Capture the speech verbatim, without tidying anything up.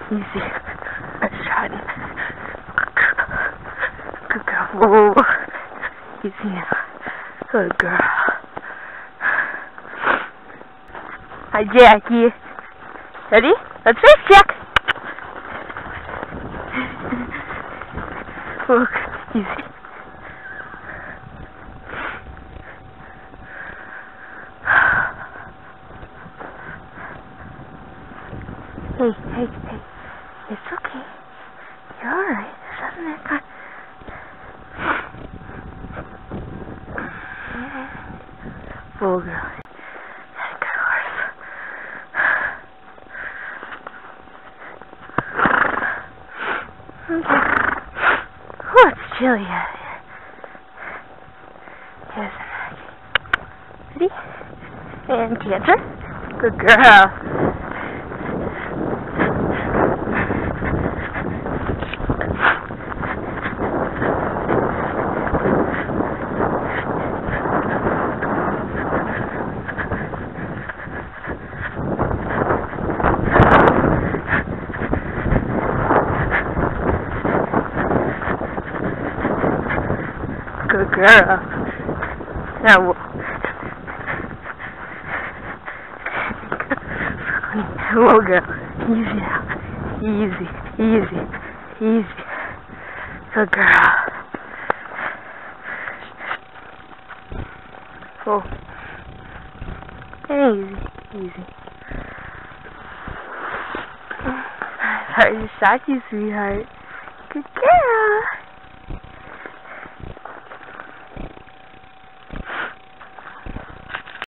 Easy. Nice shot. Good girl. Whoa, whoa, whoa. Easy now. Good girl. Hi, Jackie. Ready? Let's race, Jack. Look, easy. Hey, hey, hey. It's okay. You're alright. There's nothing that kind. Oh, girl. That's a good horse. Okay. Oh, it's chilly out here. Here's an egg. Ready? And cancer. Good girl. Good girl. Now, whoa, girl. Easy now. Easy, easy, easy. Good girl. Oh. Easy, easy. Sorry to shock you, sweetheart. Good girl.